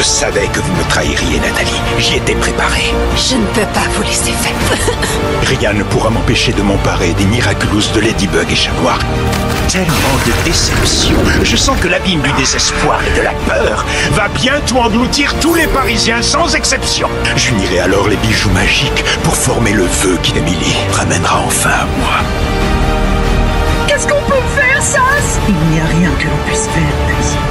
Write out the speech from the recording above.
Je savais que vous me trahiriez, Nathalie. J'y étais préparé. Je ne peux pas vous laisser faire. Rien ne pourra m'empêcher de m'emparer des Miraculous de Ladybug et Chat Noir. Tellement de déception. Je sens que l'abîme du désespoir et de la peur va bientôt engloutir tous les Parisiens sans exception. J'unirai alors les bijoux magiques pour former le vœu qu'Emily ramènera enfin à moi. Qu'est-ce qu'on peut faire, Sas? Il n'y a rien que l'on puisse faire, Daisy.